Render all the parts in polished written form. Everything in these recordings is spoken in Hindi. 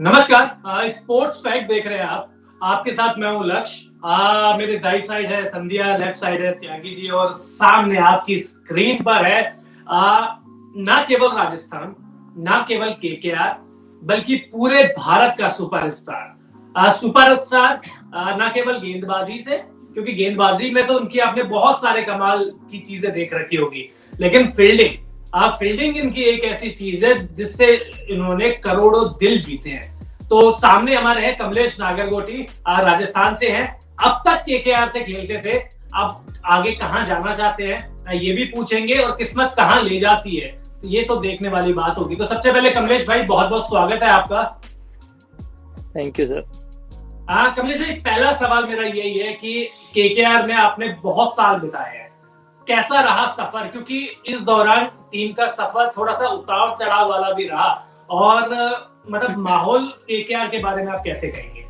नमस्कार, स्पोर्ट्स फैक्ट देख रहे हैं आप। आपके साथ मैं हूं लक्ष्य। मेरे दाई साइड है संध्या, लेफ्ट साइड है त्यागी जी और सामने आपकी स्क्रीन पर है ना केवल राजस्थान, ना केवल केकेआर, बल्कि पूरे भारत का सुपरस्टार। ना केवल गेंदबाजी से, क्योंकि गेंदबाजी में तो उनकी आपने बहुत सारे कमाल की चीजें देख रखी होगी, लेकिन फील्डिंग इनकी एक ऐसी चीज है जिससे इन्होंने करोड़ों दिल जीते हैं। तो सामने हमारे हैं कमलेश नागरगोटी, राजस्थान से हैं, अब तक केकेआर से खेलते थे, अब आगे कहां जाना चाहते हैं ये भी पूछेंगे और किस्मत कहां ले जाती है ये तो देखने वाली बात होगी। तो सबसे पहले कमलेश भाई बहुत बहुत स्वागत है आपका। Thank you sir. कमलेश भाई, पहला सवाल मेरा यही है कि केकेआर में आपने बहुत साल बिताए हैं, कैसा रहा सफर? क्योंकि इस दौरान टीम का सफर थोड़ा सा उतार चढ़ाव वाला भी रहा, और मतलब माहौल केकेआर के बारे में आप कैसे कहेंगे?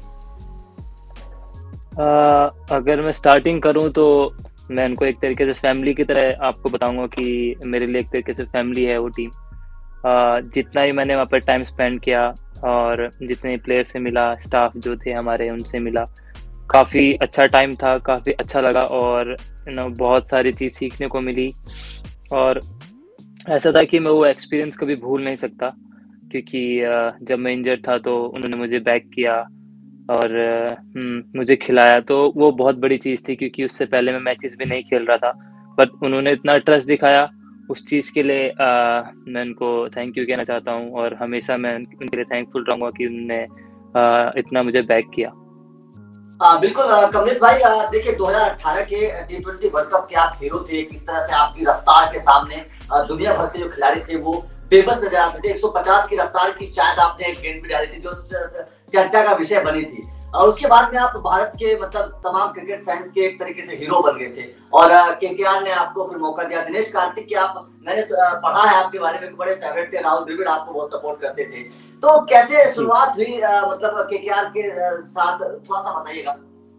अगर मैं स्टार्टिंग करूं तो मैं उनको एक तरीके से फैमिली की तरह आपको बताऊंगा कि मेरे लिए एक तरीके से फैमिली है वो टीम। जितना ही मैंने वहाँ पर टाइम स्पेंड किया और जितने प्लेयर से मिला, स्टाफ जो थे हमारे उनसे मिला, काफ़ी अच्छा टाइम था, काफ़ी अच्छा लगा और बहुत सारी चीज़ सीखने को मिली। और ऐसा था कि मैं वो एक्सपीरियंस कभी भूल नहीं सकता, क्योंकि जब मैं इंजर्ड था तो उन्होंने मुझे बैक किया और मुझे खिलाया, तो वो बहुत बड़ी चीज़ थी, क्योंकि उससे पहले मैं मैचेस भी नहीं खेल रहा था। बट उन्होंने इतना ट्रस्ट दिखाया, उस चीज़ के लिए मैं उनको थैंक यू कहना चाहता हूँ और हमेशा मैं उनके लिए थैंकफुल रहूँगा कि उन्होंने इतना मुझे बैक किया। बिल्कुल कमलेश भाई, देखिए 2018 के T20 वर्ल्ड कप के आप हीरो थे। किस तरह से आपकी रफ्तार के सामने दुनिया भर के जो खिलाड़ी थे वो बेबस नजर आते थे। 150 की रफ्तार की शायद आपने एक गेंद भी डाली थी जो चर्चा का विषय बनी थी, और उसके बाद में आप भारत के मतलब तमाम क्रिकेट फैंस के एक तरीके से हीरो बन गए थे और केकेआर ने आपको फिर मौका दिया। दिनेश कार्तिक के आप, मैंने पढ़ा है आपके बारे में, बड़े फेवरेट थे। राहुल द्रविड़ आपको बहुत सपोर्ट करते थे। तो कैसे शुरुआत हुई मतलब केकेआर के साथ, थोड़ा सा बताइएगा।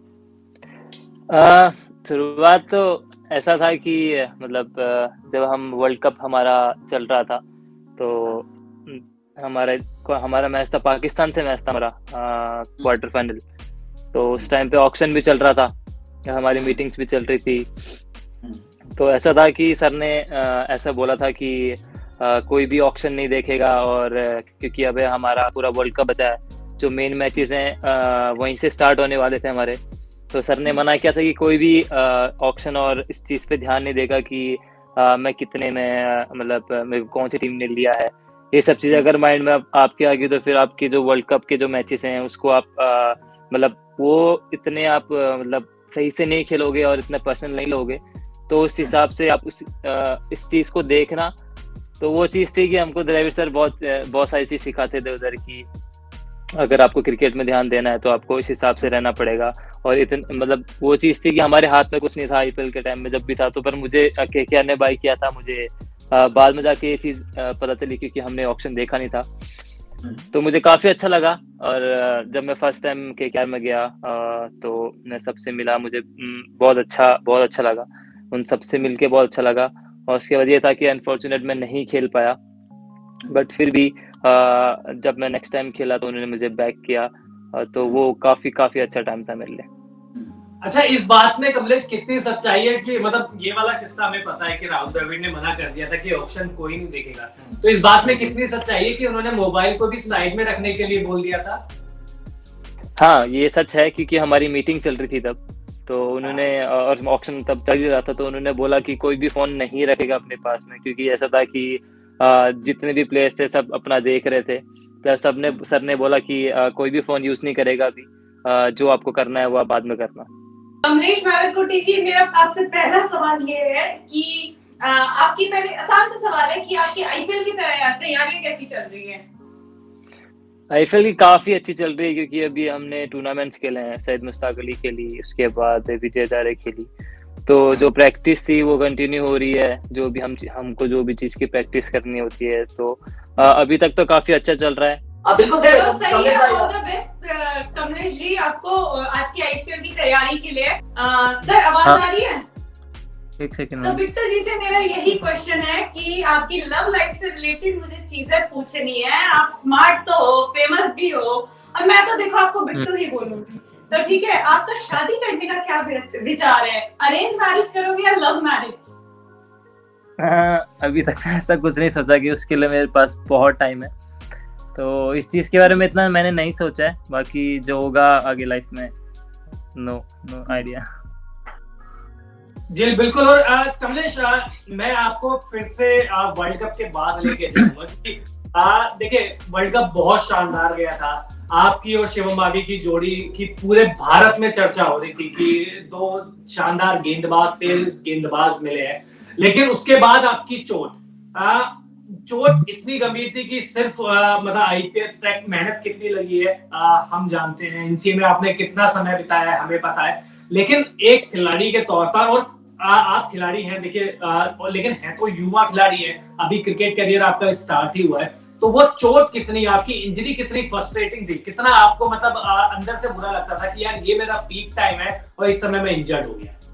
शुरुआत तो ऐसा था कि मतलब जब हम वर्ल्ड कप हमारा चल रहा था तो हमारा मैच था, पाकिस्तान से मैच था हमारा क्वार्टर फाइनल। तो उस टाइम पे ऑक्शन भी चल रहा था, हमारी मीटिंग्स भी चल रही थी। तो ऐसा था कि सर ने ऐसा बोला था कि कोई भी ऑक्शन नहीं देखेगा, और क्योंकि अबे हमारा पूरा वर्ल्ड कप बचा है, जो मेन मैचेस हैं वहीं से स्टार्ट होने वाले थे हमारे। तो सर ने मना किया था कि कोई भी ऑक्शन और इस चीज़ पे ध्यान नहीं देगा कि मैं कितने में मतलब मेरे को कौन सी टीम ने लिया है। ये सब चीज़ अगर माइंड में आपके आ गई तो फिर आपके जो वर्ल्ड कप के जो मैचेस हैं उसको आप मतलब वो इतने आप मतलब सही से नहीं खेलोगे और इतना पर्सनल नहीं लोगे। तो उस हिसाब से आप इस चीज़ को देखना। तो वो चीज़ थी कि हमको द्रविड़ सर बहुत सारी चीज़ सिखाते थे उधर की, अगर आपको क्रिकेट में ध्यान देना है तो आपको इस हिसाब से रहना पड़ेगा। और इतने मतलब वो चीज़ थी कि हमारे हाथ में कुछ नहीं था आईपीएल के टाइम में जब भी था। तो पर मुझे केकेआर ने बाय किया था, मुझे बाद में जाके ये चीज़ पता चली, क्योंकि हमने ऑक्शन देखा नहीं था। तो मुझे काफ़ी अच्छा लगा। और जब मैं फर्स्ट टाइम केकेआर में गया तो मैं सबसे मिला, मुझे बहुत अच्छा लगा, उन सबसे मिलके बहुत अच्छा लगा। और उसके बाद ये था कि अनफॉर्चुनेट मैं नहीं खेल पाया, बट फिर भी जब मैं नेक्स्ट टाइम खेला तो उन्होंने मुझे बैक किया, तो वो काफ़ी अच्छा टाइम था मेरे लिए। अच्छा, इस बात में कमलेश कितनी सच्चाई है कि मतलब ये वाला किस्सा हमें पता है कि राहुल द्रविड़ ने मना कर दिया था कि ऑक्शन कोई नहीं देखेगा, तो इस बात में कितनी सच्चाई है कि उन्होंने मोबाइल को भी साइड में रखने के लिए बोल दिया था? हाँ, ये सच है, क्योंकि हमारी मीटिंग चल रही थी तब, तो उन्होंने और ऑक्शन तब चल ही रहा था, तो उन्होंने बोला कि कोई भी फोन नहीं रखेगा अपने पास में, क्योंकि ऐसा था कि जितने भी प्लेयर्स थे सब अपना देख रहे थे। तो सर ने बोला कि कोई भी फोन यूज नहीं करेगा अभी, जो आपको करना है वो आप बाद में करना। कमलेश नागरकोटी जी, मेरा आपसे पहला सवाल ये है कि आपकी पहले आसान सा सवाल है कि आपकी आईपीएल की तैयारियां कैसी चल रही है? आईपीएल की काफ़ी अच्छी चल रही है, क्योंकि अभी हमने टूर्नामेंट्स खेले हैं। सैयद मुश्ताक अली खेली, उसके बाद विजय दारे खेली, तो जो प्रैक्टिस थी वो कंटिन्यू हो रही है। जो भी हमको जो भी चीज़ की प्रैक्टिस करनी होती है, तो अभी तक तो काफ़ी अच्छा चल रहा है। बिल्कुल सही है। All the best Kamlesh ji आपको आपकी आईपीएल की तैयारी के लिए। सर आवाज आ रही है? एक सेकंड। तो बिट्टू जी से मेरा यही क्वेश्चन है कि आपकी लव लाइफ से रिलेटेड मुझे चीजें पूछनी है। आप स्मार्ट तो हो, फेमस भी हो, बिट्टू ही बोलूंगी। तो ठीक है, आपका शादी करने का क्या विचार है? अरेंज मैरिज करोगे या लव मैरिज? अभी तक ऐसा कुछ नहीं सोचा कि उसके लिए मेरे पास बहुत टाइम है, तो इस चीज़ के बारे में इतना मैंने नहीं सोचा है। बाकी जो होगा आगे लाइफ में, नो आइडिया। जी बिल्कुल। और कमलेश, मैं आपको फिर से वर्ल्ड कप के बाद लेके जाऊंगा क्योंकि देखिए वर्ल्ड कप बहुत शानदार गया था। आपकी और शिवम भाभी की जोड़ी की पूरे भारत में चर्चा हो रही थी कि दो शानदार गेंदबाज, तेज गेंदबाज मिले हैं। लेकिन उसके बाद आपकी चोट इतनी गंभीर थी कि सिर्फ मतलब आईपीएल तक मेहनत कितनी लगी है हम जानते हैं। एनसीए में आपने कितना समय बिताया है हमें पता है। लेकिन एक खिलाड़ी के तौर पर, और आप खिलाड़ी हैं देखिए, लेकिन है तो युवा खिलाड़ी है, अभी क्रिकेट करियर आपका स्टार्ट ही हुआ है, तो वो चोट कितनी, आपकी इंजरी कितनी फ्रस्ट्रेटिंग थी? कितना आपको मतलब अंदर से बुरा लगता था कि यार ये मेरा पीक टाइम है और इस समय मैं इंजर्ड हो गया?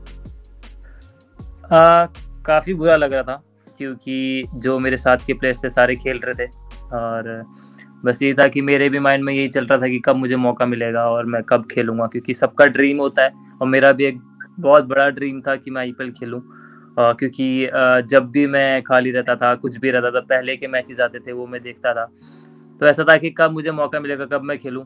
काफ़ी बुरा लग रहा था क्योंकि जो मेरे साथ के प्लेयर्स थे सारे खेल रहे थे, और बस ये था कि मेरे भी माइंड में यही चल रहा था कि कब मुझे मौका मिलेगा और मैं कब खेलूंगा, क्योंकि सबका ड्रीम होता है और मेरा भी एक बहुत बड़ा ड्रीम था कि मैं आईपीएल खेलूं। क्योंकि जब भी मैं खाली रहता था, कुछ भी रहता था, पहले के मैचेस आते थे वो मैं देखता था, तो ऐसा था कि कब मुझे मौका मिलेगा, कब मैं खेलूं।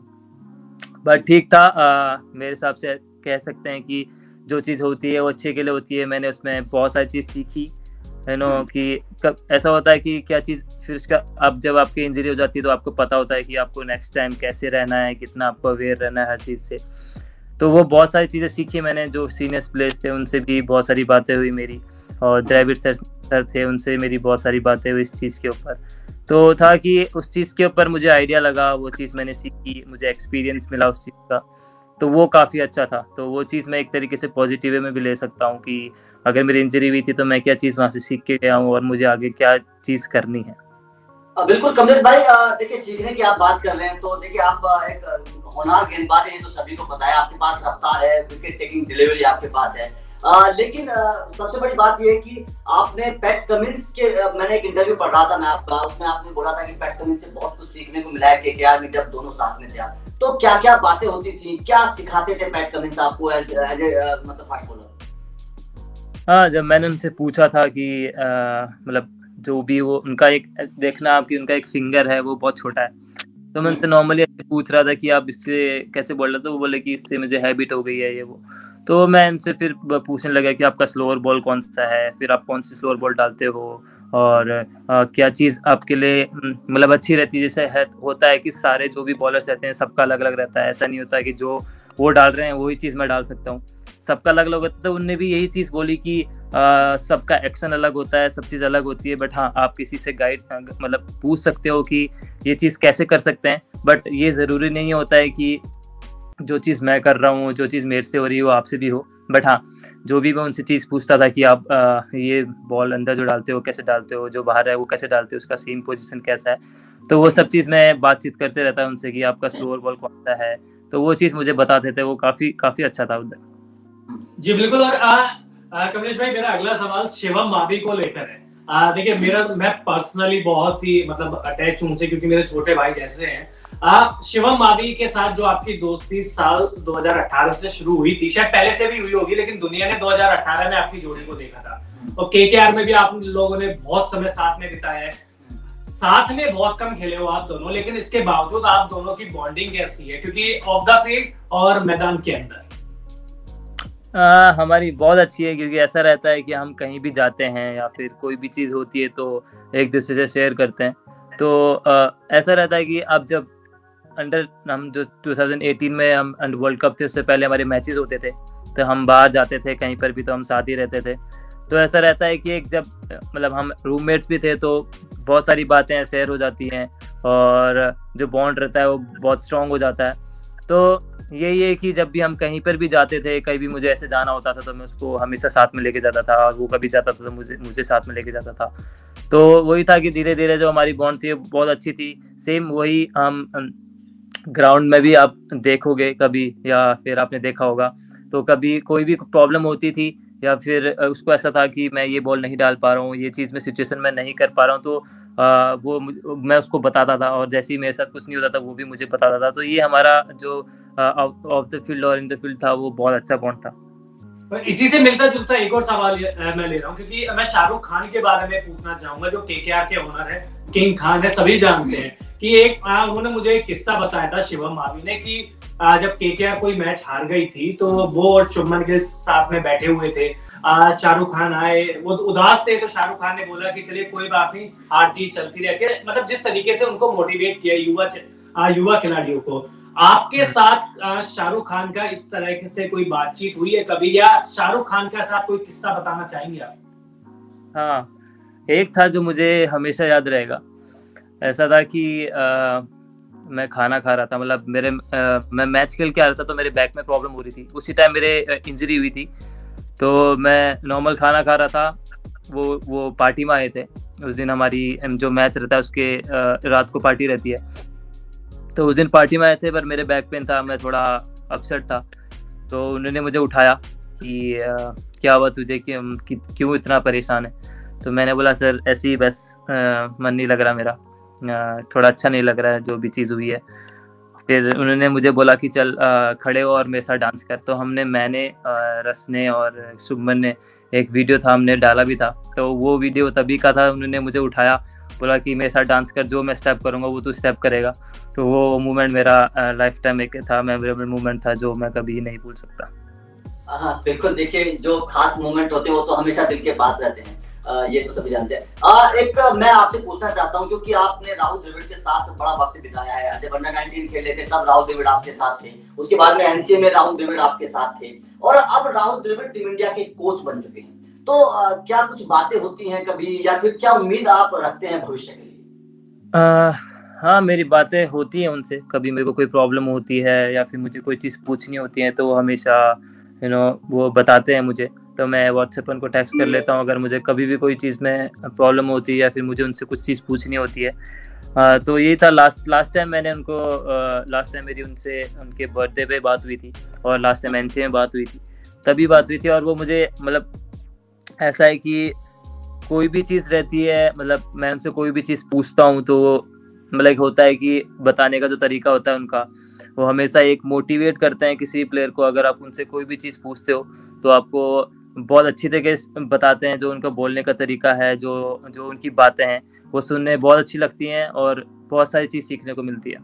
बट ठीक था, मेरे हिसाब से कह सकते हैं कि जो चीज़ होती है वो अच्छे के लिए होती है। मैंने उसमें बहुत सारी चीज़ सीखी, है नो, कि कब ऐसा होता है कि क्या चीज़ फिर उसका, अब जब आपकी इंजरी हो जाती है तो आपको पता होता है कि आपको नेक्स्ट टाइम कैसे रहना है, कितना आपको अवेयर रहना है हर चीज़ से। तो वो बहुत सारी चीज़ें सीखी मैंने। जो सीनियर प्लेयर्स थे उनसे भी बहुत सारी बातें हुई मेरी, और द्रविड़ सर थे, उनसे मेरी बहुत सारी बातें हुई इस चीज़ के ऊपर। तो था कि उस चीज़ के ऊपर मुझे आइडिया लगा, वो चीज़ मैंने सीखी, मुझे एक्सपीरियंस मिला उस चीज़ का, तो वो काफ़ी अच्छा था। तो वो चीज़ मैं एक तरीके से पॉजिटिव वे में भी ले सकता हूँ कि अगर मेरी इंजरी हुई थी तो मैं क्या चीज़ वहाँ से सीख के गया हूँ और मुझे आगे क्या चीज़ करनी है। बिल्कुल कमलेश भाई, देखिए सीखने की आप बात कर रहे हैं, तो देखिए आप एक होनहार गेंदबाज हैं, तो सभी को पता है, आपके पास रफ्तार है, विकेट टेकिंग डिलीवरी आपके पास है। लेकिन सबसे बड़ी बात यह है कि आपने पैट कमिंस के, मैंने एक इंटरव्यू पढ़ रहा था मैं आपका, उसमें आपने बोला था कि पैट कमिंस से बहुत कुछ सीखने को मिला है केकेआर में जब दोनों साथ में थे। तो क्या क्या बातें होती थी, क्या सिखाते थे पैट कमिंस आपको एज ए मतलब फास्ट बॉलर? हाँ, जब मैंने उनसे पूछा था कि मतलब जो भी वो उनका एक देखना आप कि उनका एक फिंगर है वो बहुत छोटा है, तो मैं उनसे नॉर्मली पूछ रहा था कि आप इससे कैसे बोल रहे थे, तो वो बोले कि इससे मुझे हैबिट हो गई है ये वो। तो मैं उनसे फिर पूछने लगा कि आपका स्लोअर बॉल कौन सा है, फिर आप कौन सी स्लोअर बॉल डालते हो, और क्या चीज़ आपके लिए मतलब अच्छी रहती है। जैसे होता है कि सारे जो भी बॉलर्स रहते हैं सबका अलग अलग रहता है, ऐसा नहीं होता है कि जो वो डाल रहे हैं वही चीज़ मैं डाल सकता हूँ, सबका अलग अलग होता है। तो उनने भी यही चीज़ बोली कि सबका एक्शन अलग होता है, सब चीज़ अलग होती है, बट हाँ आप किसी से गाइड मतलब पूछ सकते हो कि ये चीज़ कैसे कर सकते हैं, बट ये ज़रूरी नहीं होता है कि जो चीज़ मैं कर रहा हूँ, जो चीज़ मेरे से हो रही है वो आपसे भी हो। बट हाँ, जो भी मैं उनसे चीज़ पूछता था कि आप ये बॉल अंदर जो डालते हो कैसे डालते हो, जो बाहर है वो कैसे डालते हो, उसका सेम पोजीशन कैसा है, तो वो सब चीज़ मैं बातचीत करते रहता उनसे कि आपका स्लोअर बॉल कौन सा है, तो वो चीज़ मुझे बताते थे। वो काफ़ी अच्छा था उधर। जी बिल्कुल। और कमलेश भाई, मेरा अगला सवाल शिवम भाभी को लेकर है। देखिए मैं पर्सनली बहुत ही मतलब अटैच हूं उनसे, क्योंकि मेरे छोटे भाई जैसे हैं। शिवम भाभी के साथ जो आपकी दोस्ती साल 2018 से शुरू हुई थी, शायद पहले से भी हुई होगी, लेकिन दुनिया ने 2018 में आपकी जोड़ी को देखा था, और केकेआर में भी आप लोगों ने बहुत समय साथ में बिताया है। साथ में बहुत कम खेले हो आप दोनों, लेकिन इसके बावजूद आप दोनों की बॉन्डिंग कैसी है, क्योंकि ऑफ द फील्ड और मैदान के अंदर? हमारी बहुत अच्छी है, क्योंकि ऐसा रहता है कि हम कहीं भी जाते हैं या फिर कोई भी चीज़ होती है तो एक दूसरे से शेयर करते हैं। तो ऐसा रहता है कि अब जब हम जो 2018 में हम अंडर वर्ल्ड कप थे, उससे पहले हमारे मैचेस होते थे, तो हम बाहर जाते थे कहीं पर भी तो हम साथ ही रहते थे। तो ऐसा रहता है कि एक जब मतलब हम रूममेट्स भी थे तो बहुत सारी बातें शेयर हो जाती हैं, और जो बॉन्ड रहता है वो बहुत स्ट्रॉन्ग हो जाता है। तो यही है कि जब भी हम कहीं पर भी जाते थे, कहीं भी मुझे ऐसे जाना होता था तो मैं उसको हमेशा साथ में लेके जाता था, और वो कभी जाता था तो मुझे साथ में लेके जाता था। तो वही था कि धीरे धीरे जो हमारी बॉन्ड थी बहुत अच्छी थी। सेम वही हम ग्राउंड में भी आप देखोगे कभी, या फिर आपने देखा होगा, तो कभी कोई भी प्रॉब्लम होती थी या फिर उसको ऐसा था कि मैं ये बॉल नहीं डाल पा रहा हूँ, ये चीज़ मैं सिचुएशन में नहीं कर पा रहा हूँ, तो मैं उसको बताता था, और जैसे ही मेरे साथ कुछ नहीं होता था वो भी मुझे बताता था। तो ये हमारा जो ऑफ द फील्ड और इन द फील्ड था, वो बहुत अच्छा बॉन्ड था। इसी से मिलता जुलता एक और सवाल मैं ले रहा हूँ, क्योंकि मैं शाहरुख खान के बारे में पूछना चाहूंगा, जो केकेआर के ओनर है, किंग खान है, सभी जानते हैं कि उन्होंने मुझे एक किस्सा बताया था शिवम मावी ने कि जब केकेआर कोई मैच हार गई थी तो वो और शुभमन गिल साथ में बैठे हुए थे, शाहरुख खान आए, वो उदास थे, तो शाहरुख खान ने बोला कि चलिए कोई बात नहीं, हार जीत चलती रहती है, मतलब जिस तरीके से उनको मोटिवेट किया युवा खिलाड़ियों को। आपके साथ शाहरुख खान का इस तरह से कोई बातचीत हुई है कभी, या शाहरुख खान के साथ कोई किस्सा बताना चाहेंगे आप? हाँ, एक था जो मुझे हमेशा याद रहेगा। ऐसा था कि मैं खाना खा रहा था, मतलब मैं मैच खेल के आ रहा था, तो मेरे बैक में प्रॉब्लम हो रही थी। उसी टाइम मेरे इंजरी हुई थी, तो मैं नॉर्मल खाना खा रहा था। वो पार्टी में आए थे उस दिन, हमारी जो मैच रहता है उसके रात को पार्टी रहती है, तो उस दिन पार्टी में आए थे, पर मेरे बैक पेन था, मैं थोड़ा अपसेट था। तो उन्होंने मुझे उठाया कि क्या हुआ तुझे, कि क्यों इतना परेशान है? तो मैंने बोला सर ऐसे ही बस मन नहीं लग रहा मेरा, थोड़ा अच्छा नहीं लग रहा है जो भी चीज़ हुई है। फिर उन्होंने मुझे बोला कि चल खड़े हो और मेरे साथ डांस कर। तो मैंने रसने और शुभमन ने एक वीडियो था, हमने डाला भी था, तो वो वीडियो तभी का था। उन्होंने मुझे उठाया, बोला कि मेरे साथ डांस कर, जो मैं स्टेप करूँगा वो तू स्टेप करेगा। तो वो मोमेंट मेरा लाइफ टाइम एक था, मेमोरेबल मोमेंट था, जो मैं कभी नहीं भूल सकता। हाँ बिल्कुल, देखिए जो खास मोमेंट होते हैं वो तो हमेशा दिल के पास रहते हैं, ये तो सभी जानते हैं। एक मैं आपसे पूछना चाहता हूँ, क्योंकि आपने राहुल द्रविड़ के साथ बड़ा वक्त बिताया है, जब अंडर 19 खेले थे तब राहुल द्रविड़ आपके साथ थे, उसके बाद में एनसीए में राहुल द्रविड़ आपके साथ थे, और अब राहुल द्रविड़ टीम इंडिया के कोच बन चुके हैं। तो क्या कुछ बातें होती हैं कभी, या फिर क्या उम्मीद आप रखते हैं भविष्य के लिए? हाँ, मेरी बातें होती हैं उनसे। कभी मेरे को कोई प्रॉब्लम होती है या फिर मुझे कोई चीज़ पूछनी होती है, तो वो हमेशा वो बताते हैं मुझे, तो मैं व्हाट्सएप उनको टेक्स्ट कर लेता हूँ अगर मुझे कभी भी कोई चीज़ में प्रॉब्लम होती है या फिर मुझे उनसे कुछ चीज़ पूछनी होती है। तो यही था लास्ट टाइम मैंने उनको लास्ट टाइम मेरी उनसे उनके बर्थडे पे बात हुई थी, और लास्ट टाइम एनसीए में बात हुई थी, तभी बात हुई थी। और वो मुझे मतलब ऐसा है कि कोई भी चीज़ रहती है, मतलब मैं उनसे कोई भी चीज़ पूछता हूँ तो मतलब होता है कि बताने का जो तरीका होता है उनका, वो हमेशा एक मोटिवेट करते हैं किसी प्लेयर को। अगर आप उनसे कोई भी चीज़ पूछते हो तो आपको बहुत अच्छी तरीके से बताते हैं, जो उनका बोलने का तरीका है, जो उनकी बातें हैं वो सुनने बहुत अच्छी लगती हैं, और बहुत सारी चीज़ सीखने को मिलती है।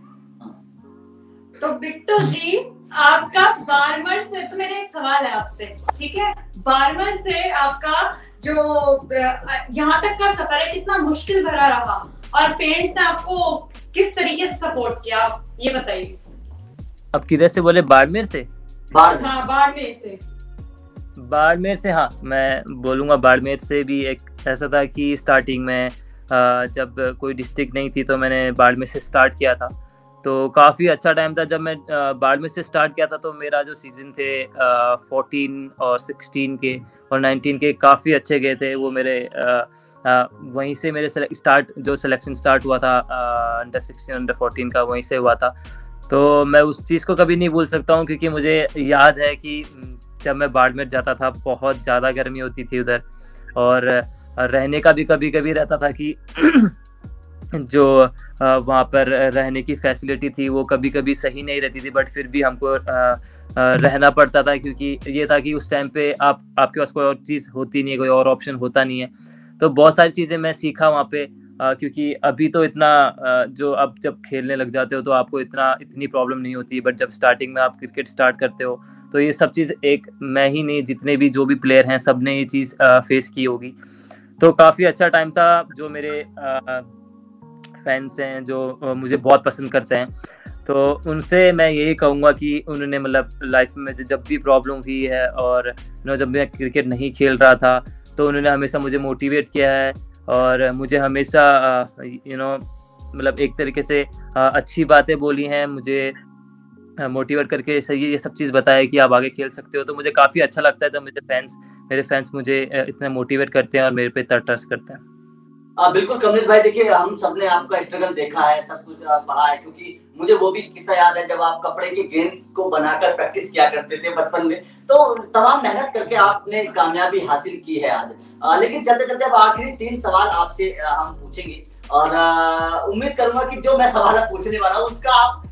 तो बिट्टू जी, आपका बार्मर से, तो मेरा एक सवाल है आपसे, ठीक है? बार्मर से आपका जो यहाँ तक का सफर है कितना मुश्किल भरा रहा, और पेरेंट्स ने आपको किस तरीके से सपोर्ट किया, ये बताइए। अब किधर से बोले? बाड़मेर से? हाँ, बाड़मेर से। हाँ, मैं बोलूँगा बाड़मेर से भी एक ऐसा था कि स्टार्टिंग में जब कोई डिस्ट्रिक्ट नहीं थी तो मैंने बाड़मेर से स्टार्ट किया था, तो काफ़ी अच्छा टाइम था। जब मैं बाड़मेर से स्टार्ट किया था तो मेरा जो सीज़न थे 14 और 16 के और 19 के काफ़ी अच्छे गए थे। वो मेरे वहीं से मेरे सिलेक्शन स्टार्ट हुआ था, अंडर 16 अंडर 14 का वहीं से हुआ था। तो मैं उस चीज़ को कभी नहीं भूल सकता हूँ, क्योंकि मुझे याद है कि जब मैं बाड़मेर जाता था बहुत ज़्यादा गर्मी होती थी उधर, और रहने का भी कभी कभी रहता था कि जो वहाँ पर रहने की फैसिलिटी थी वो कभी कभी सही नहीं रहती थी, बट फिर भी हमको रहना पड़ता था, क्योंकि ये था कि उस टाइम पे आपके पास कोई और चीज़ होती नहीं है, कोई और ऑप्शन होता नहीं है। तो बहुत सारी चीज़ें मैं सीखा वहाँ पे, क्योंकि अभी तो इतना जो अब जब खेलने लग जाते हो तो आपको इतनी प्रॉब्लम नहीं होती है, बट जब स्टार्टिंग में आप क्रिकेट स्टार्ट करते हो तो ये सब चीज़ एक मैं ही नहीं, जितने भी जो भी प्लेयर हैं सब ने ये चीज़ फेस की होगी। तो काफ़ी अच्छा टाइम था। जो मेरे फैंस हैं जो मुझे बहुत पसंद करते हैं, तो उनसे मैं यही कहूँगा कि उन्होंने मतलब लाइफ में जब भी प्रॉब्लम हुई है और जब मैं क्रिकेट नहीं खेल रहा था तो उन्होंने हमेशा मुझे मोटिवेट किया है, और मुझे हमेशा मतलब एक तरीके से अच्छी बातें बोली हैं, मुझे मोटिवेट करके सही ये सब चीज़ बताया कि आप आगे खेल सकते हो। तो मुझे काफ़ी अच्छा लगता है जब मेरे फैंस मुझे इतना मोटिवेट करते हैं और मेरे पे ट्रस्ट करते हैं। बिल्कुल कमलेश भाई, देखिए हम सबने आपका स्ट्रगल देखा है, सब कुछ पढ़ा है, क्योंकि मुझे वो भी किस्सा याद है जब आप कपड़े के गेंद को बनाकर प्रैक्टिस किया करते थे बचपन में। तो तमाम मेहनत करके आपने कामयाबी हासिल की है आज। लेकिन चलते चलते अब आखिरी 3 सवाल आपसे हम पूछेंगे, और उम्मीद करूंगा कि जो मैं सवाल पूछने वाला हूँ उसका आप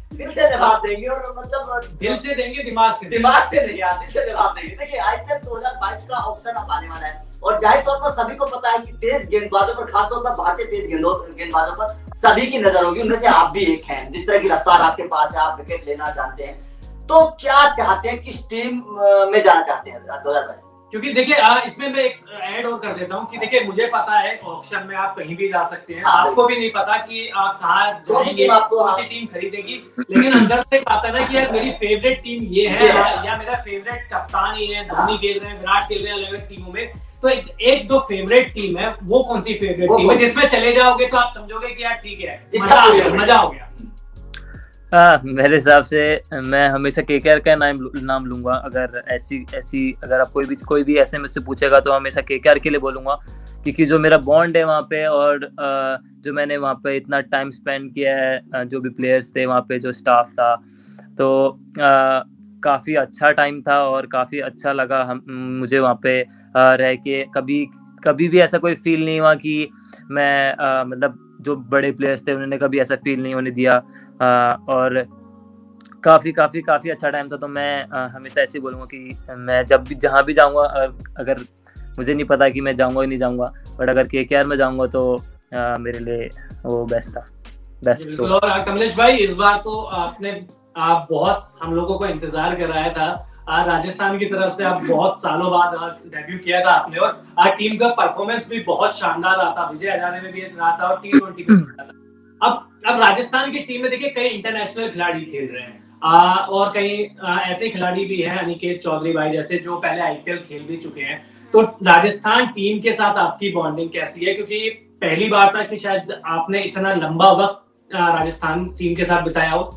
दिल से जवाब देंगे, और मतलब दिल से देंगे, दिमाग से नहीं यार, दिल से जवाब देंगे। देखिए आईपीएल 2022 का ऑप्शन अब आने वाला है, और जाहिर तौर पर सभी को पता है कि तेज गेंदबाजों पर, खासतौर पर भारतीय तेज गेंदबाजों पर सभी की नजर होगी, उनमें से आप भी एक हैं। जिस तरह की रफ्तार आपके पास है, आप विकेट लेना जानते हैं, तो क्या चाहते हैं, किस टीम में जाना चाहते हैं 2022? क्योंकि देखिए इसमें मैं एक ऐड और कर देता हूँ कि देखिए मुझे पता है ऑक्शन में आप कहीं भी जा सकते हैं, आपको भी नहीं पता कि आप कहाँ जाएंगे, कौन सी टीम खरीदेगी, लेकिन अंदर से आता है ना कि यार मेरी फेवरेट टीम ये है, या मेरा फेवरेट कप्तान ये है, धोनी खेल रहे हैं, विराट खेल रहे हैं अलग अलग टीमों में, तो एक जो फेवरेट टीम है वो कौन सी फेवरेट टीम है जिसमें चले जाओगे तो आप समझोगे कि यार ठीक है, मजा हो गया। मेरे हिसाब से मैं हमेशा केकेआर का नाम लूंगा। अगर ऐसी अगर आप कोई भी ऐसे में से पूछेगा तो हमेशा केकेआर के लिए बोलूंगा, क्योंकि जो मेरा बॉन्ड है वहाँ पे, और जो मैंने वहाँ पे इतना टाइम स्पेंड किया है, जो भी प्लेयर्स थे वहाँ पे, जो स्टाफ था, तो काफ़ी अच्छा टाइम था और काफ़ी अच्छा लगा मुझे वहाँ पे रह के। कभी भी ऐसा कोई फील नहीं हुआ कि मैं मतलब जो बड़े प्लेयर्स थे उन्होंने कभी ऐसा फील नहीं होने दिया, और काफ़ी अच्छा टाइम था। तो मैं हमेशा ऐसे बोलूँगा कि मैं जब भी जहाँ भी जाऊँगा, अगर मुझे नहीं पता कि मैं जाऊँगा या नहीं जाऊँगा, बट अगर केकेआर में जाऊँगा तो मेरे लिए वो बेस्ट था, बेस्ट। बिल्कुल। और कमलेश भाई, इस बार तो आप बहुत हम लोगों को इंतजार कराया था, राजस्थान की तरफ से आप बहुत सालों बाद डेब्यू किया था आपने, और टीम का परफॉर्मेंस भी बहुत शानदार रहा था, विजय हजारे में भी रहा था और T20 में रहा था। अब राजस्थान की टीम में देखिए कई इंटरनेशनल खिलाड़ी खेल रहे हैं, और कई ऐसे खिलाड़ी भी हैं, अनिकेत चौधरी भाई जैसे, जो पहले आईपीएल खेल भी चुके हैं। तो राजस्थान टीम के साथ आपकी बॉन्डिंग कैसी है, क्योंकि पहली बार था कि शायद आपने इतना लंबा वक्त राजस्थान टीम के साथ बिताया हो?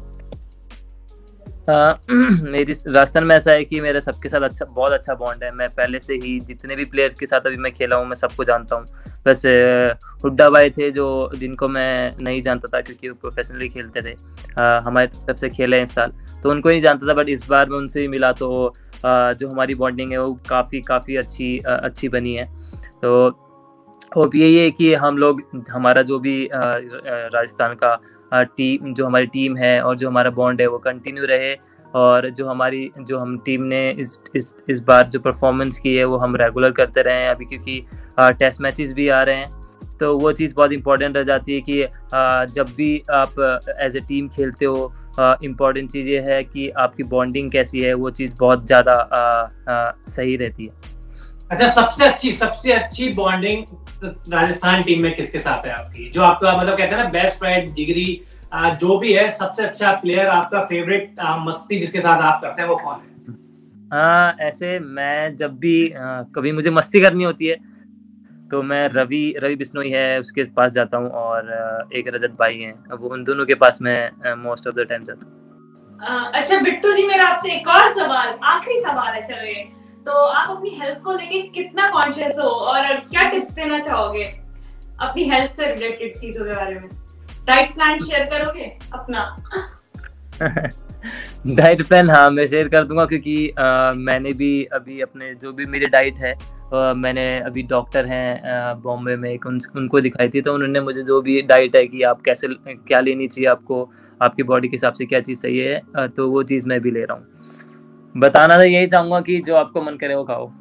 मेरी राजस्थान में ऐसा है कि मेरा सबके साथ बहुत अच्छा बॉन्ड है। मैं पहले से ही जितने भी प्लेयर्स के साथ अभी मैं खेला हूँ मैं सबको जानता हूँ। वैसे हुड्डा भाई थे जिनको मैं नहीं जानता था, क्योंकि वो प्रोफेशनली खेलते थे, हमारे तरफ से खेले इस साल, तो उनको नहीं जानता था, बट इस बार मैं उनसे मिला तो जो हमारी बॉन्डिंग है वो काफ़ी अच्छी बनी है। तो होप यही है कि हम लोग, हमारा जो भी राजस्थान का टीम, जो हमारी टीम है और जो हमारा बॉन्ड है वो कंटिन्यू रहे, और जो हम टीम ने इस बार जो परफॉर्मेंस की है वो हम रेगुलर करते रहे हैं अभी, क्योंकि टेस्ट मैचेस भी आ रहे हैं। तो वो चीज़ बहुत इंपॉर्टेंट रह जाती है कि जब भी आप एज ए टीम खेलते हो, इम्पॉर्टेंट चीज़ ये है कि आपकी बॉन्डिंग कैसी है, वो चीज़ बहुत ज़्यादा सही रहती है। अच्छा, सबसे अच्छी बॉन्डिंग राजस्थान टीम में किसके साथ है आपकी, जो आपका मतलब कहते हैं ना बेस्ट फ्रेंड, जिगरी, जो भी है, सबसे अच्छा प्लेयर, आपका फेवरेट मस्ती जिसके साथ आप करते हैं वो कौन है? ऐसे मैं जब भी कभी मुझे मस्ती करनी होती है तो मैं रवि बिश्नोई है उसके पास जाता हूँ, और एक रजत भाई हैं, वो उन दोनों के पास मैं मोस्ट ऑफ द टाइम जाता हूँ। अच्छा बिट्टू जी, मेरा आपसे एक और सवाल, आखिरी सवाल है, चलो ये तो आप अपनी हेल्थ को लेके कितना कॉन्शियस हो, और क्या टिप्स देना चाहोगे अपनी हेल्थ से रिलेटेड चीजों के बारे में? डाइट प्लान शेयर करोगे अपना? डाइट प्लान हाँ मैं शेयर कर दूंगा, क्योंकि मैंने भी अभी अपने जो भी मेरी डाइट है, मैंने अभी डॉक्टर हैं बॉम्बे में उनको दिखाई थी, तो उन्होंने मुझे जो भी डाइट है कि आप क्या लेनी चाहिए, आपको आपकी बॉडी के हिसाब से क्या चीज़ सही है, तो वो चीज़ मैं भी ले रहा हूँ। बताना तो यही चाहूँगा कि जो आपको मन करे वो खाओ।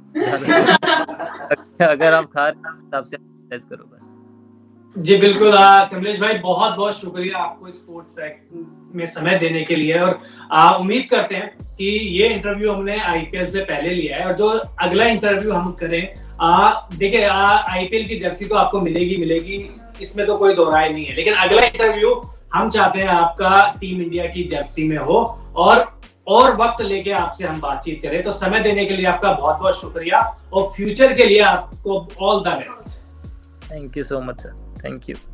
अगर आप खा रहे हिसाब से एक्सरसाइज करो बस। जी बिल्कुल। कमलेश भाई, बहुत बहुत शुक्रिया आपको स्पोर्ट्स फैक्ट में समय देने के लिए, और उम्मीद करते हैं कि ये इंटरव्यू हमने आईपीएल से पहले लिया है, और जो अगला इंटरव्यू हम करें, देखिए आईपीएल की जर्सी तो आपको मिलेगी, इसमें तो कोई दो राय नहीं है, लेकिन अगला इंटरव्यू हम चाहते हैं आपका टीम इंडिया की जर्सी में हो, और वक्त लेके आपसे हम बातचीत करें। तो समय देने के लिए आपका बहुत बहुत शुक्रिया, और फ्यूचर के लिए आपको all the best. Thank you so much sir, thank you.